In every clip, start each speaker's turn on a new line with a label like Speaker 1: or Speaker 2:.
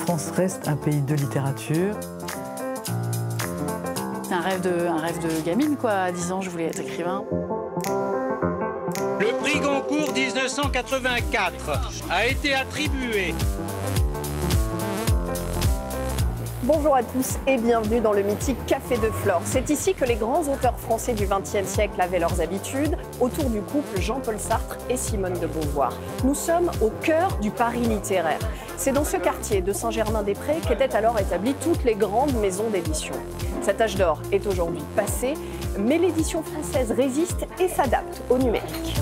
Speaker 1: France reste un pays de littérature.
Speaker 2: C'est un rêve de gamine, quoi. À 10 ans, je voulais être écrivain.
Speaker 3: Le prix Goncourt 1984 a été attribué.
Speaker 4: Bonjour à tous et bienvenue dans le mythique Café de Flore. C'est ici que les grands auteurs français du XXe siècle avaient leurs habitudes, autour du couple Jean-Paul Sartre et Simone de Beauvoir. Nous sommes au cœur du Paris littéraire. C'est dans ce quartier de Saint-Germain-des-Prés qu'étaient alors établies toutes les grandes maisons d'édition. Cet âge d'or est aujourd'hui passé, mais l'édition française résiste et s'adapte au numérique.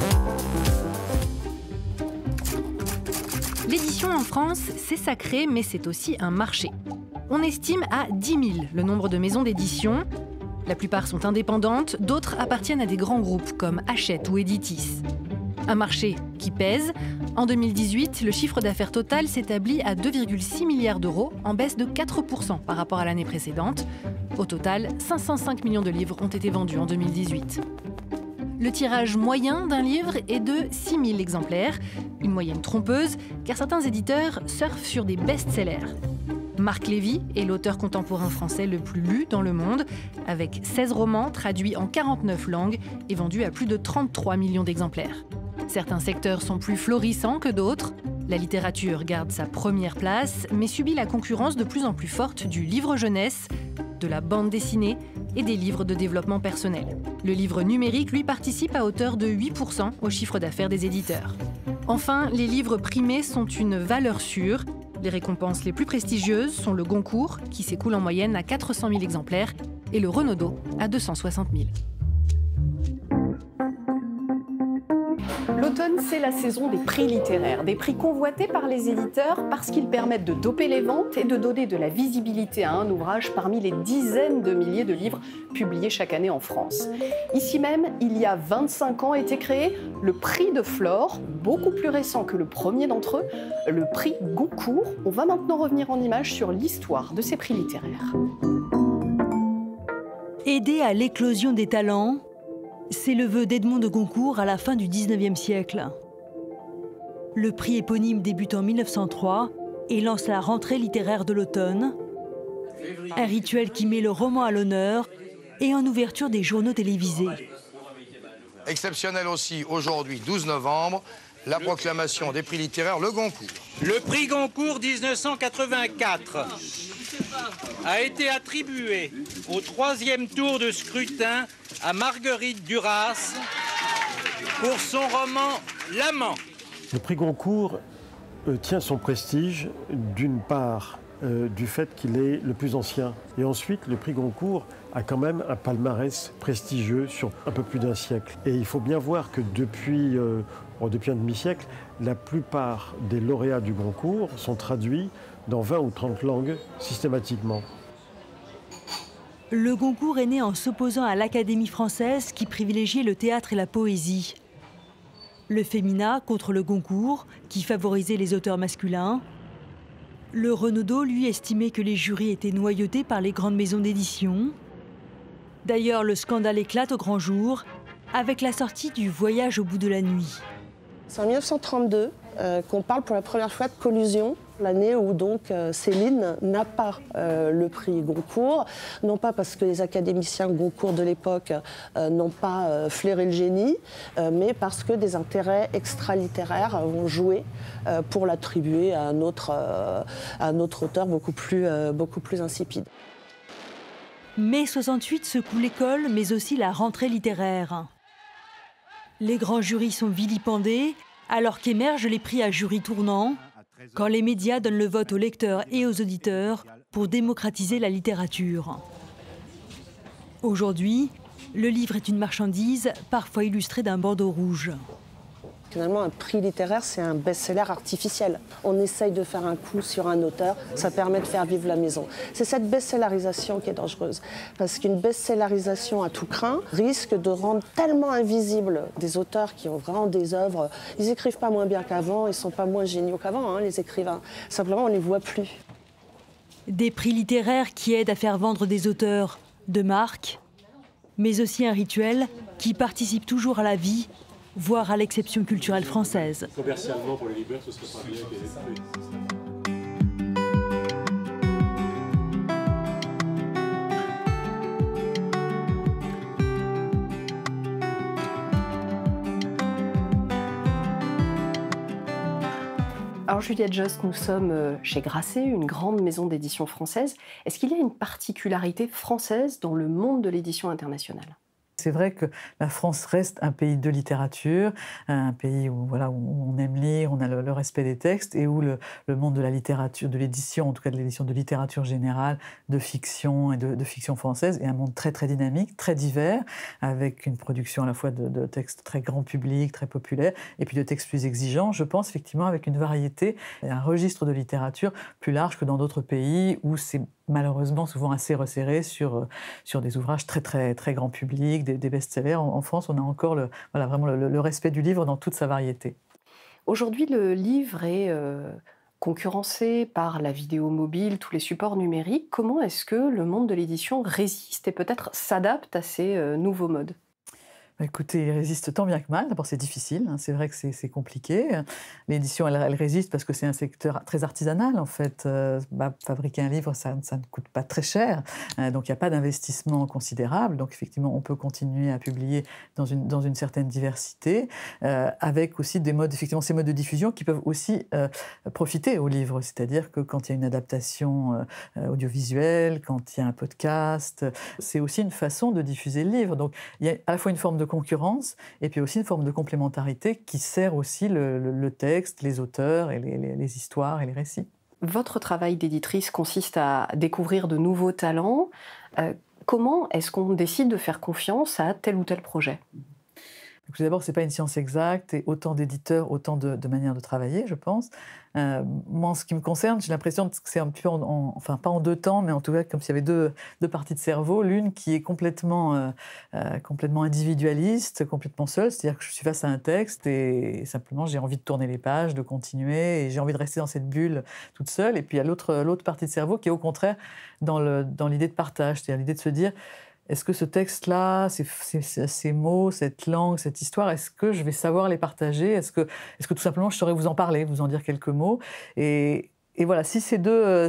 Speaker 5: L'édition en France, c'est sacré, mais c'est aussi un marché. On estime à 10 000 le nombre de maisons d'édition. La plupart sont indépendantes, d'autres appartiennent à des grands groupes comme Hachette ou Editis. Un marché qui pèse. En 2018, le chiffre d'affaires total s'établit à 2,6 milliards d'euros, en baisse de 4% par rapport à l'année précédente. Au total, 505 millions de livres ont été vendus en 2018. Le tirage moyen d'un livre est de 6 000 exemplaires, une moyenne trompeuse, car certains éditeurs surfent sur des best-sellers. Marc Lévy est l'auteur contemporain français le plus lu dans le monde, avec 16 romans traduits en 49 langues et vendus à plus de 33 millions d'exemplaires. Certains secteurs sont plus florissants que d'autres. La littérature garde sa première place, mais subit la concurrence de plus en plus forte du livre jeunesse, de la bande dessinée et des livres de développement personnel. Le livre numérique, lui, participe à hauteur de 8% au chiffre d'affaires des éditeurs. Enfin, les livres primés sont une valeur sûre. Les récompenses les plus prestigieuses sont le Goncourt, qui s'écoule en moyenne à 400 000 exemplaires, et le Renaudot à 260 000.
Speaker 4: L'automne, c'est la saison des prix littéraires, des prix convoités par les éditeurs parce qu'ils permettent de doper les ventes et de donner de la visibilité à un ouvrage parmi les dizaines de milliers de livres publiés chaque année en France. Ici même, il y a 25 ans, a été créé le prix de Flore, beaucoup plus récent que le premier d'entre eux, le prix Goncourt. On va maintenant revenir en images sur l'histoire de ces prix littéraires.
Speaker 6: Aider à l'éclosion des talents, c'est le vœu d'Edmond de Goncourt à la fin du XIXe siècle. Le prix éponyme débute en 1903 et lance la rentrée littéraire de l'automne, un rituel qui met le roman à l'honneur et en ouverture des journaux télévisés.
Speaker 7: Exceptionnel aussi aujourd'hui, 12 novembre, la proclamation des prix littéraires, le Goncourt.
Speaker 3: Le prix Goncourt 1984 a été attribué au 3e tour de scrutin à Marguerite Duras pour son roman L'Amant.
Speaker 8: Le prix Goncourt tient son prestige d'une part du fait qu'il est le plus ancien. Et ensuite, le prix Goncourt a quand même un palmarès prestigieux sur un peu plus d'un siècle. Et il faut bien voir que depuis un demi-siècle, la plupart des lauréats du Goncourt sont traduits dans 20 ou 30 langues systématiquement.
Speaker 6: Le Goncourt est né en s'opposant à l'Académie française qui privilégiait le théâtre et la poésie. Le Fémina contre le Goncourt qui favorisait les auteurs masculins. Le Renaudot, lui, estimait que les jurys étaient noyautés par les grandes maisons d'édition. D'ailleurs, le scandale éclate au grand jour avec la sortie du Voyage au bout de la nuit.
Speaker 9: C'est en 1932 qu'on parle pour la première fois de collusion, l'année où donc Céline n'a pas le prix Goncourt, non pas parce que les académiciens Goncourt de l'époque n'ont pas flairé le génie, mais parce que des intérêts extralittéraires ont joué pour l'attribuer à un autre auteur beaucoup plus insipide.
Speaker 6: Mai 68 secoue l'école, mais aussi la rentrée littéraire. Les grands jurys sont vilipendés, alors qu'émergent les prix à jury tournant, quand les médias donnent le vote aux lecteurs et aux auditeurs pour démocratiser la littérature. Aujourd'hui, le livre est une marchandise, parfois illustrée d'un bandeau rouge.
Speaker 9: Finalement, un prix littéraire, c'est un best-seller artificiel. On essaye de faire un coup sur un auteur, ça permet de faire vivre la maison. C'est cette best-sellerisation qui est dangereuse, parce qu'une best-sellerisation à tout crin risque de rendre tellement invisibles des auteurs qui ont vraiment des œuvres. Ils n'écrivent pas moins bien qu'avant, ils ne sont pas moins géniaux qu'avant, les écrivains. Simplement, on ne les voit plus.
Speaker 6: Des prix littéraires qui aident à faire vendre des auteurs de marque, mais aussi un rituel qui participe toujours à la vie, voire à l'exception culturelle française.
Speaker 10: Commercialement, pour les libraires, ce serait pas bien qu'il y ait des prix.
Speaker 4: Alors Juliette Jost, nous sommes chez Grasset, une grande maison d'édition française. Est-ce qu'il y a une particularité française dans le monde de l'édition internationale ?
Speaker 1: C'est vrai que la France reste un pays de littérature, un pays où, voilà, où on aime lire, on a le respect des textes et où le monde de la littérature, de l'édition, en tout cas de l'édition de littérature générale, de fiction et de fiction française, est un monde très très dynamique, très divers, avec une production à la fois de textes très grand public, très populaires, et puis de textes plus exigeants, je pense effectivement avec une variété, un registre de littérature plus large que dans d'autres pays où c'est malheureusement souvent assez resserré sur des ouvrages très très très grand public, des best-sellers. En France, on a encore vraiment le respect du livre dans toute sa variété.
Speaker 4: Aujourd'hui, le livre est concurrencé par la vidéo mobile, tous les supports numériques. Comment est-ce que le monde de l'édition résiste et peut-être s'adapte à ces nouveaux modes ?
Speaker 1: Écoutez, il résiste tant bien que mal. D'abord, c'est difficile, hein. C'est vrai que c'est compliqué. L'édition, elle résiste parce que c'est un secteur très artisanal, en fait. Fabriquer un livre, ça ne coûte pas très cher. Donc, il n'y a pas d'investissement considérable. Donc, effectivement, on peut continuer à publier dans une certaine diversité, avec aussi des modes, effectivement, ces modes de diffusion qui peuvent aussi profiter au livre. C'est-à-dire que quand il y a une adaptation audiovisuelle, quand il y a un podcast, c'est aussi une façon de diffuser le livre. Donc, il y a à la fois une forme de concurrence et puis aussi une forme de complémentarité qui sert aussi le texte, les auteurs et les histoires et les récits.
Speaker 4: Votre travail d'éditrice consiste à découvrir de nouveaux talents. Comment est-ce qu'on décide de faire confiance à tel ou tel projet ?
Speaker 1: D'abord, ce n'est pas une science exacte et autant d'éditeurs, autant de manières de travailler, je pense. Moi, en ce qui me concerne, j'ai l'impression que c'est un peu, enfin pas en deux temps, mais en tout cas comme s'il y avait deux parties de cerveau. L'une qui est complètement individualiste, complètement seule, c'est-à-dire que je suis face à un texte et simplement j'ai envie de tourner les pages, de continuer et j'ai envie de rester dans cette bulle toute seule. Et puis il y a l'autre partie de cerveau qui est au contraire dans l'idée de partage, c'est-à-dire l'idée de se dire est-ce que ce texte-là, ces mots, cette langue, cette histoire, est-ce que je vais savoir les partager ? Est-ce que tout simplement je saurais vous en parler, vous en dire quelques mots ? Et voilà, si ces deux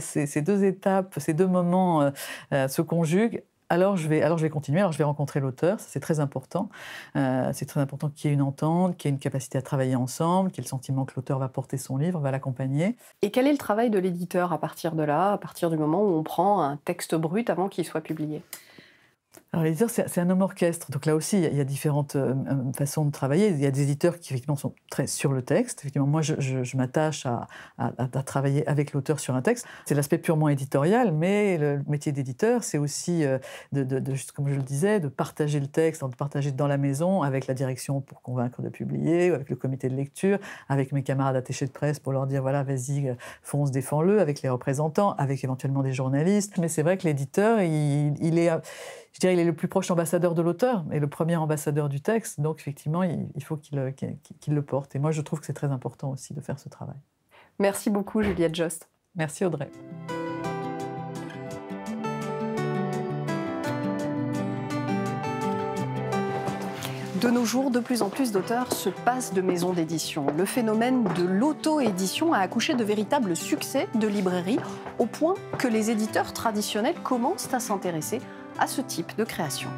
Speaker 1: étapes, ces deux moments se conjuguent, alors je vais continuer, alors je vais rencontrer l'auteur, ça c'est très important. C'est très important qu'il y ait une entente, qu'il y ait une capacité à travailler ensemble, qu'il y ait le sentiment que l'auteur va porter son livre, va l'accompagner.
Speaker 4: Et quel est le travail de l'éditeur à partir de là, à partir du moment où on prend un texte brut avant qu'il soit publié ?
Speaker 1: Alors l'éditeur, c'est un homme orchestre. Donc là aussi, il y a différentes façons de travailler. Il y a des éditeurs qui effectivement sont très sur le texte. Effectivement, moi, je m'attache à travailler avec l'auteur sur un texte. C'est l'aspect purement éditorial, mais le métier d'éditeur, c'est aussi, juste comme je le disais, de partager le texte, de partager dans la maison avec la direction pour convaincre de publier, avec le comité de lecture, avec mes camarades attachés de presse pour leur dire voilà, vas-y, fonce, défends-le, avec les représentants, avec éventuellement des journalistes. Mais c'est vrai que l'éditeur, il est le plus proche ambassadeur de l'auteur et le premier ambassadeur du texte. Donc, effectivement, il faut qu'il le porte. Et moi, je trouve que c'est très important aussi de faire ce travail.
Speaker 4: Merci beaucoup, Juliette Jost.
Speaker 1: Merci, Audrey.
Speaker 4: De nos jours, de plus en plus d'auteurs se passent de maisons d'édition. Le phénomène de l'auto-édition a accouché de véritables succès de librairies, au point que les éditeurs traditionnels commencent à s'intéresser à ce type de création.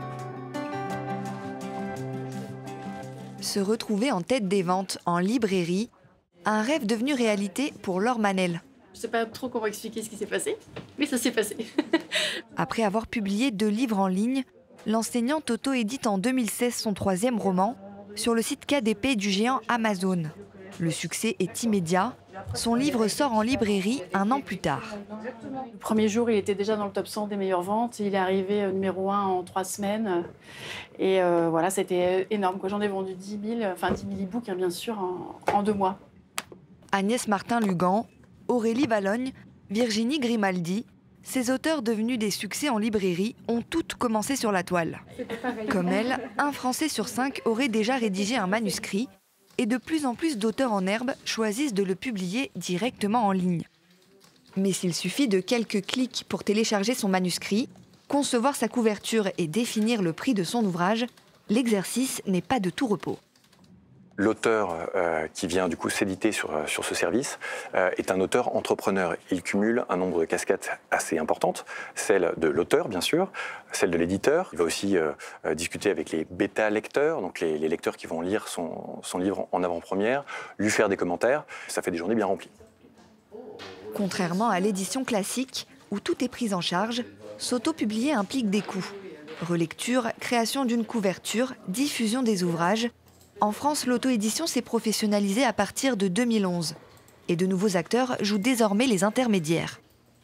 Speaker 10: Se retrouver en tête des ventes en librairie, un rêve devenu réalité pour Laure Manel.
Speaker 2: Je ne sais pas trop comment expliquer ce qui s'est passé, mais ça s'est passé.
Speaker 10: Après avoir publié 2 livres en ligne, l'enseignante auto-édite en 2016 son 3e roman sur le site KDP du géant Amazon. Le succès est immédiat. Son livre sort en librairie 1 an plus tard.
Speaker 2: Le premier jour, il était déjà dans le top 100 des meilleures ventes. Il est arrivé numéro 1 en 3 semaines. Et voilà, c'était énorme. J'en ai vendu 10 000 e-books, hein, bien sûr, en 2 mois.
Speaker 10: Agnès Martin-Lugan, Aurélie Vallogne, Virginie Grimaldi, ces auteurs devenus des succès en librairie ont toutes commencé sur la toile. Comme elle, un Français sur 5 aurait déjà rédigé un manuscrit. Et de plus en plus d'auteurs en herbe choisissent de le publier directement en ligne. Mais s'il suffit de quelques clics pour télécharger son manuscrit, concevoir sa couverture et définir le prix de son ouvrage, l'exercice n'est pas de tout repos.
Speaker 11: L'auteur qui vient du coup s'éditer sur ce service est un auteur entrepreneur. Il cumule un nombre de casquettes assez importantes, celle de l'auteur bien sûr, celle de l'éditeur. Il va aussi discuter avec les bêta-lecteurs, donc les lecteurs qui vont lire son livre en avant-première, lui faire des commentaires. Ça fait des journées bien remplies.
Speaker 10: Contrairement à l'édition classique, où tout est pris en charge, s'auto-publier implique des coûts. Relecture, création d'une couverture, diffusion des ouvrages. En France, l'auto-édition s'est professionnalisée à partir de 2011. Et de nouveaux acteurs jouent désormais les intermédiaires.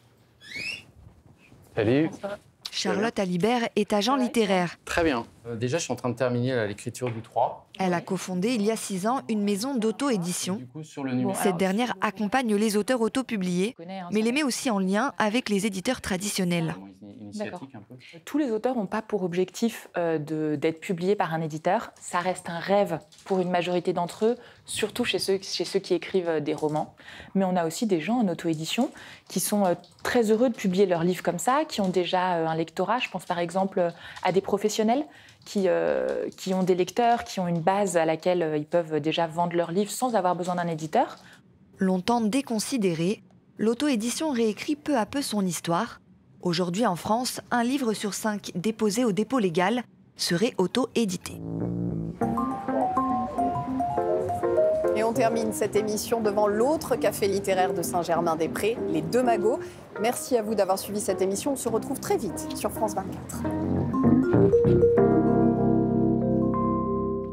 Speaker 12: Salut.
Speaker 10: Charlotte Alibert est agent littéraire.
Speaker 12: Très bien. Déjà, je suis en train de terminer l'écriture du 3.
Speaker 10: Elle a cofondé il y a 6 ans une maison d'auto-édition. Cette dernière accompagne les auteurs auto-publiés, mais les met aussi en lien avec les éditeurs traditionnels.
Speaker 13: Tous les auteurs n'ont pas pour objectif d'être publiés par un éditeur. Ça reste un rêve pour une majorité d'entre eux, surtout chez ceux qui écrivent des romans. Mais on a aussi des gens en auto-édition qui sont très heureux de publier leurs livres comme ça, qui ont déjà un lectorat. Je pense par exemple à des professionnels qui ont des lecteurs, qui ont une base à laquelle ils peuvent déjà vendre leurs livres sans avoir besoin d'un éditeur.
Speaker 10: Longtemps déconsidérée, l'auto-édition réécrit peu à peu son histoire. Aujourd'hui en France, un livre sur 5 déposé au dépôt légal serait auto-édité.
Speaker 4: Et on termine cette émission devant l'autre café littéraire de Saint-Germain-des-Prés, les Deux Magots. Merci à vous d'avoir suivi cette émission. On se retrouve très vite sur France 24.